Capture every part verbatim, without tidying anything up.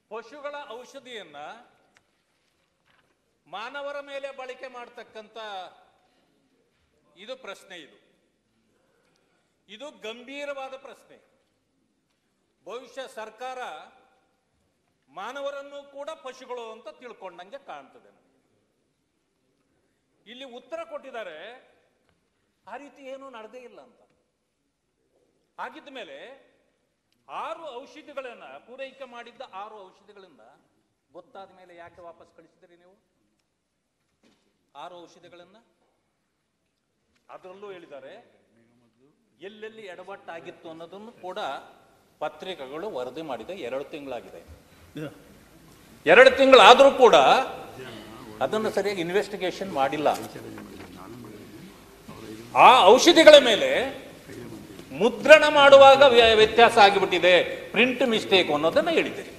ಪಶುಗಳ ಔಷಧಿಯನ್ನ ಮಾನವರ ಮೇಲೆ ಬಳಕೆ ಮಾಡತಕ್ಕಂತ ಇದು ಪ್ರಶ್ನೆ. ಇದು ಇದು ಗಂಭೀರವಾದ ಪ್ರಶ್ನೆ. ಬಹುಶಃ ಸರ್ಕಾರ ಮಾನವರನ್ನು ಕೂಡ ಪಶುಗಳು ಅಂತ ತಿಳ್ಕೊಂಡಂಗೆ ಕಾಣ್ತದೆ. ಇಲ್ಲಿ ಉತ್ತರ ಕೊಟ್ಟಿದ್ದಾರೆ, ಆ ರೀತಿ ಏನೂ ನಡೆದೇ ಇಲ್ಲ ಅಂತ. ಹಾಗಿದ್ದ ಮೇಲೆ ಆರು ಔಷಧಿಗಳನ್ನ ಪೂರೈಕೆ ಮಾಡಿದ್ದ ಆರು ಔಷಧಿಗಳಿಂದ ಗೊತ್ತಾದ ಮೇಲೆ ಯಾಕೆ ವಾಪಸ್ ಕಳಿಸಿದ್ರಿ ನೀವು ಆರು ಔಷಧಿಗಳನ್ನ? ಅದರಲ್ಲೂ ಹೇಳಿದ್ದಾರೆ ಎಲ್ಲೆಲ್ಲಿ ಎಡವಟ್ಟಾಗಿತ್ತು ಅನ್ನೋದನ್ನು ಕೂಡ ಪತ್ರಿಕೆಗಳು ವರದಿ ಮಾಡಿದೆ. ಎರಡು ತಿಂಗಳಾಗಿದೆ. ಎರಡು ತಿಂಗಳಾದರೂ ಕೂಡ ಅದನ್ನು ಸರಿಯಾಗಿ ಇನ್ವೆಸ್ಟಿಗೇಷನ್ ಮಾಡಿಲ್ಲ. ಆ ಔಷಧಿಗಳ ಮೇಲೆ ಮುದ್ರಣ ಮಾಡುವಾಗ ವ್ಯತ್ಯಾಸ ಆಗಿಬಿಟ್ಟಿದೆ, ಪ್ರಿಂಟ್ ಮಿಸ್ಟೇಕ್ ಅನ್ನೋದನ್ನ ಹೇಳಿದ್ದೀರಿ.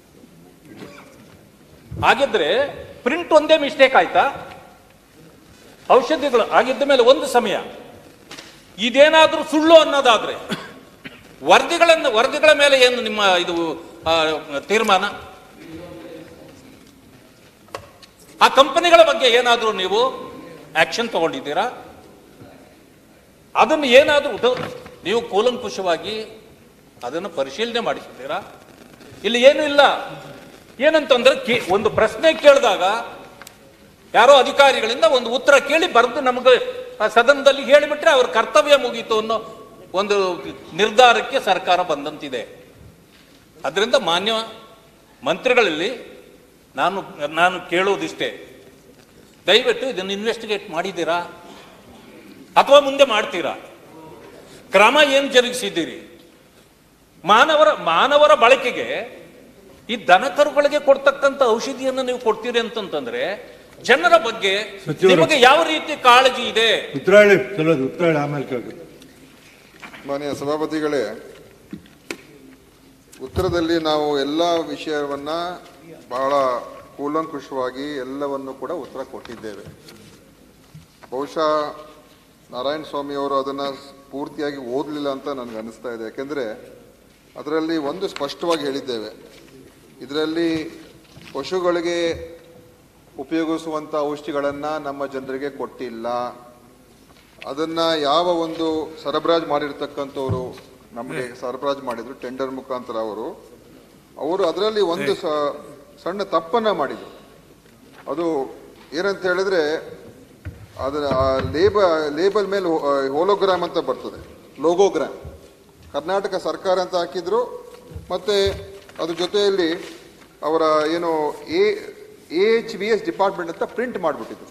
ಹಾಗಿದ್ರೆ ಪ್ರಿಂಟ್ ಒಂದೇ ಮಿಸ್ಟೇಕ್ ಆಯ್ತಾ? ಔಷಧಿಗಳು ಆಗಿದ್ದ ಮೇಲೆ ಒಂದು ಸಮಯ ಇದೇನಾದ್ರೂ ಸುಳ್ಳು ಅನ್ನೋದಾದ್ರೆ ವರದಿಗಳನ್ನು ವರದಿಗಳ ಮೇಲೆ ಏನು ನಿಮ್ಮ ಇದು ತೀರ್ಮಾನ? ಆ ಕಂಪನಿಗಳ ಬಗ್ಗೆ ಏನಾದ್ರೂ ನೀವು ಆಕ್ಷನ್ ತಗೊಂಡಿದ್ದೀರಾ? ಅದನ್ನು ಏನಾದ್ರೂ ನೀವು ಕೂಲಂಕುಷವಾಗಿ ಅದನ್ನು ಪರಿಶೀಲನೆ ಮಾಡಿಸಿದ್ದೀರಾ? ಇಲ್ಲಿ ಏನೂ ಇಲ್ಲ. ಏನಂತಂದ್ರೆ ಒಂದು ಪ್ರಶ್ನೆ ಕೇಳಿದಾಗ ಯಾರೋ ಅಧಿಕಾರಿಗಳಿಂದ ಒಂದು ಉತ್ತರ ಕೇಳಿ ಬರೆದು ನಮಗೆ ಸದನದಲ್ಲಿ ಹೇಳಿಬಿಟ್ರೆ ಅವ್ರ ಕರ್ತವ್ಯ ಮುಗೀತು ಅನ್ನೋ ಒಂದು ನಿರ್ಧಾರಕ್ಕೆ ಸರ್ಕಾರ ಬಂದಂತಿದೆ. ಅದರಿಂದ ಮಾನ್ಯ ಮಂತ್ರಿಗಳಲ್ಲಿ ನಾನು ನಾನು ಕೇಳೋದಿಷ್ಟೇ, ದಯವಿಟ್ಟು ಇದನ್ನು ಇನ್ವೆಸ್ಟಿಗೇಟ್ ಮಾಡಿದ್ದೀರಾ ಅಥವಾ ಮುಂದೆ ಮಾಡ್ತೀರಾ? ಕ್ರಮ ಏನು ಜರುಗಿಸಿದ್ದೀರಿ? ಮಾನವರ ಮಾನವರ ಬಳಕೆಗೆ ಈ ದನಕರುಗಳಿಗೆ ಕೊಡ್ತಕ್ಕಂಥ ಔಷಧಿಯನ್ನು ನೀವು ಕೊಡ್ತೀರಿ ಅಂತಂತಂದ್ರೆ ಜನರ ಬಗ್ಗೆ ನಿಮಗೆ ಯಾವ ರೀತಿ ಕಾಳಜಿ ಇದೆ? ಮಾನ್ಯ ಸಭಾಪತಿಗಳೇ, ಉತ್ತರದಲ್ಲಿ ನಾವು ಎಲ್ಲ ವಿಷಯವನ್ನ ಬಹಳ ಕೂಲಂಕುಷವಾಗಿ ಎಲ್ಲವನ್ನು ಕೂಡ ಉತ್ತರ ಕೊಟ್ಟಿದ್ದೇವೆ. ಬಹುಶಃ ನಾರಾಯಣ ಸ್ವಾಮಿ ಅವರು ಅದನ್ನು ಪೂರ್ತಿಯಾಗಿ ಓದಲಿಲ್ಲ ಅಂತ ನನಗೆ ಅನಿಸ್ತಾ ಇದೆ. ಯಾಕೆಂದರೆ ಅದರಲ್ಲಿ ಒಂದು ಸ್ಪಷ್ಟವಾಗಿ ಹೇಳಿದ್ದೇವೆ, ಇದರಲ್ಲಿ ಪಶುಗಳಿಗೆ ಉಪಯೋಗಿಸುವಂಥ ಔಷಧಿಗಳನ್ನು ನಮ್ಮ ಜನರಿಗೆ ಕೊಟ್ಟಿಲ್ಲ. ಅದನ್ನು ಯಾವ ಒಂದು ಸರಬರಾಜು ಮಾಡಿರ್ತಕ್ಕಂಥವ್ರು ನಮಗೆ ಸರಬರಾಜು ಮಾಡಿದರು ಟೆಂಡರ್ ಮುಖಾಂತರ ಅವರು ಅವರು ಅದರಲ್ಲಿ ಒಂದು ಸಣ್ಣ ತಪ್ಪನ್ನು ಮಾಡಿದರು. ಅದು ಏನಂತ ಹೇಳಿದ್ರೆ, ಅದರ ಲೇಬ ಲೇಬಲ್ ಮೇಲೆ ಹೋಲೋಗ್ರಾಮ್ ಅಂತ ಬರ್ತದೆ, ಲೋಗೋಗ್ರಾಮ್, ಕರ್ನಾಟಕ ಸರ್ಕಾರ ಅಂತ ಹಾಕಿದ್ರು. ಮತ್ತು ಅದ್ರ ಜೊತೆಯಲ್ಲಿ ಅವರ ಏನು A H V S department ಅಂತ ಪ್ರಿಂಟ್ ಮಾಡಿಬಿಟ್ಟಿದ್ರು.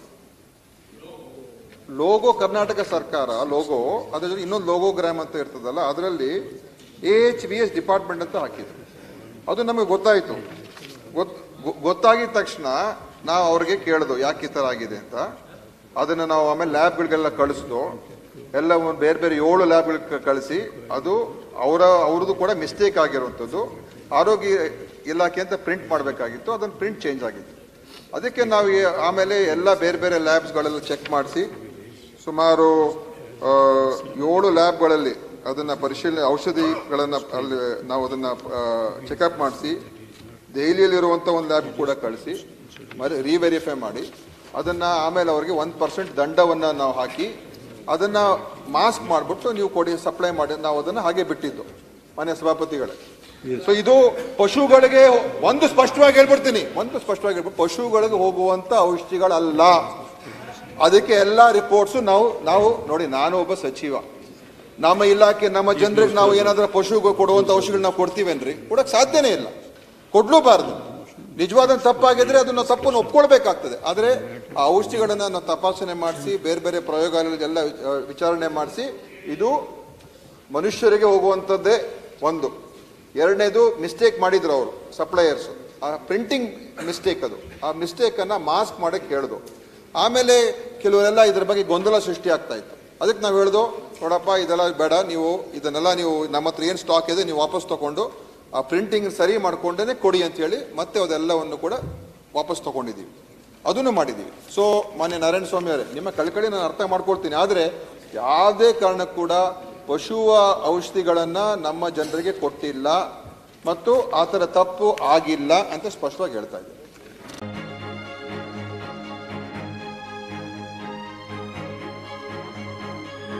ಲೋಗೋ ಕರ್ನಾಟಕ ಸರ್ಕಾರ ಲೋಗೋ, ಅದ್ರ ಜೊತೆ ಇನ್ನೊಂದು ಲೋಗೋಗ್ರಾಮ್ ಅಂತ ಇರ್ತದಲ್ಲ, ಅದರಲ್ಲಿ A H V S department ಅಂತ ಹಾಕಿದ್ರು. ಅದು ನಮಗೆ ಗೊತ್ತಾಯಿತು. ಗೊತ್ ಗೊತ್ತಾಗಿದ ತಕ್ಷಣ ನಾವು ಅವ್ರಿಗೆ ಕೇಳಿದ್ವು ಯಾಕೆ ಈ ಥರ ಆಗಿದೆ ಅಂತ. ಅದನ್ನು ನಾವು ಆಮೇಲೆ ಲ್ಯಾಬ್ಗಳಿಗೆಲ್ಲ ಕಳಿಸಿದ್ವು. ಎಲ್ಲ ಒಂದು ಬೇರೆ ಬೇರೆ ಏಳು ಲ್ಯಾಬ್ಗಳಿಗೆ ಕಳಿಸಿ ಅದು ಅವರ ಅವ್ರದ್ದು ಕೂಡ ಮಿಸ್ಟೇಕ್ ಆಗಿರುವಂಥದ್ದು. ಆರೋಗ್ಯ ಇಲಾಖೆ ಅಂತ ಪ್ರಿಂಟ್ ಮಾಡಬೇಕಾಗಿತ್ತು, ಅದನ್ನು ಪ್ರಿಂಟ್ ಚೇಂಜ್ ಆಗಿತ್ತು. ಅದಕ್ಕೆ ನಾವು ಆಮೇಲೆ ಎಲ್ಲ ಬೇರೆ ಬೇರೆ ಲ್ಯಾಬ್ಸ್ಗಳೆಲ್ಲ ಚೆಕ್ ಮಾಡಿಸಿ ಸುಮಾರು ಏಳು ಲ್ಯಾಬ್ಗಳಲ್ಲಿ ಅದನ್ನು ಪರಿಶೀಲನೆ ಔಷಧಿಗಳನ್ನು ಅಲ್ಲಿ ನಾವು ಅದನ್ನು ಚೆಕಪ್ ಮಾಡಿಸಿ ದೆಹಲಿಯಲ್ಲಿರುವಂಥ ಒಂದು ಲ್ಯಾಬ್ ಕೂಡ ಕಳಿಸಿ మరి ರೀವೆರಿಫೈ ಮಾಡಿ ಅದನ್ನು ಆಮೇಲೆ ಅವರಿಗೆ ಒಂದು ಪರ್ಸೆಂಟ್ ದಂಡವನ್ನು ನಾವು ಹಾಕಿ ಅದನ್ನು ಮಾಸ್ಕ್ ಮಾಡಿಬಿಟ್ಟು ನೀವು ಕೊಡಿ ಸಪ್ಲೈ ಮಾಡಿ ನಾವು ಅದನ್ನು ಹಾಗೆ ಬಿಟ್ಟಿದ್ದು ಮಾನ್ಯ ಸಭಾಪತಿಗಳೇ. ಸೊ ಇದು ಪಶುಗಳಿಗೆ ಒಂದು ಸ್ಪಷ್ಟವಾಗಿ ಹೇಳ್ಬಿಡ್ತೀನಿ ಒಂದು ಸ್ಪಷ್ಟವಾಗಿ ಹೇಳ್ಬಿಟ್ಟು ಪಶುಗಳಿಗೆ ಹೋಗುವಂಥ ಔಷಧಿಗಳಲ್ಲ. ಅದಕ್ಕೆ ಎಲ್ಲ ರಿಪೋರ್ಟ್ಸು ನಾವು ನಾವು ನೋಡಿ, ನಾನು ಒಬ್ಬ ಸಚಿವ, ನಮ್ಮ ಇಲಾಖೆ ನಮ್ಮ ಜನರಿಗೆ ನಾವು ಏನಾದರೂ ಪಶುಗೆ ಕೊಡುವಂಥ ಔಷಧಿಗಳು ನಾವು ಕೊಡ್ತೀವೇನ್ರಿ? ಕೊಡೋಕ್ಕೆ ಸಾಧ್ಯನೇ ಇಲ್ಲ, ಕೊಡ್ಲೂಬಾರ್ದು. ನಿಜವಾದ ತಪ್ಪಾಗಿದ್ರೆ ಅದನ್ನು ತಪ್ಪನ್ನು ಒಪ್ಕೊಳ್ಬೇಕಾಗ್ತದೆ. ಆದರೆ ಆ ಔಷಧಿಗಳನ್ನು ನಾವು ತಪಾಸಣೆ ಮಾಡಿಸಿ ಬೇರೆ ಬೇರೆ ಪ್ರಯೋಗಾಲಯಗಳೆಲ್ಲ ವಿಚಾರಣೆ ಮಾಡಿಸಿ ಇದು ಮನುಷ್ಯರಿಗೆ ಹೋಗುವಂಥದ್ದೇ ಒಂದು. ಎರಡನೇದು ಮಿಸ್ಟೇಕ್ ಮಾಡಿದ್ರು ಅವರು ಸಪ್ಲೈಯರ್ಸು, ಆ ಪ್ರಿಂಟಿಂಗ್ ಮಿಸ್ಟೇಕ್, ಅದು ಆ ಮಿಸ್ಟೇಕನ್ನು ಮಾಸ್ಕ್ ಮಾಡೋಕ್ಕೆ ಹೇಳಿದ್ರು. ಆಮೇಲೆ ಕೆಲವರೆಲ್ಲ ಇದ್ರ ಬಗ್ಗೆ ಗೊಂದಲ ಸೃಷ್ಟಿ ಆಗ್ತಾ ಇತ್ತು. ಅದಕ್ಕೆ ನಾವು ಹೇಳ್ದು, ನೋಡಪ್ಪ ಇದೆಲ್ಲ ಬೇಡ, ನೀವು ಇದನ್ನೆಲ್ಲ ನೀವು ನಮ್ಮ ಹತ್ರ ಏನು ಸ್ಟಾಕ್ ಇದೆ ನೀವು ವಾಪಸ್ ತೊಗೊಂಡು ಆ ಪ್ರಿಂಟಿಂಗ್ ಸರಿ ಮಾಡ್ಕೊಂಡೇ ಕೊಡಿ ಅಂತೇಳಿ ಮತ್ತೆ ಅದೆಲ್ಲವನ್ನು ಕೂಡ ವಾಪಸ್ ತೊಗೊಂಡಿದ್ದೀವಿ, ಅದನ್ನು ಮಾಡಿದ್ದೀವಿ. ಸೊ ಮಾನ್ಯ ನಾರಾಯಣ ಸ್ವಾಮಿ ಅವರೇ, ನಿಮ್ಮ ಕಳಕಳಿ ನಾನು ಅರ್ಥ ಮಾಡ್ಕೊಳ್ತೀನಿ. ಆದರೆ ಯಾವುದೇ ಕಾರಣಕ್ಕೂ ಕೂಡ ಪಶುವ ಔಷಧಿಗಳನ್ನು ನಮ್ಮ ಜನರಿಗೆ ಕೊಟ್ಟಿಲ್ಲ. ಮತ್ತು ಆ ಥರ ತಪ್ಪು ಆಗಿಲ್ಲ ಅಂತ ಸ್ಪಷ್ಟವಾಗಿ ಹೇಳ್ತಾ ಇದ್ದಾರೆ.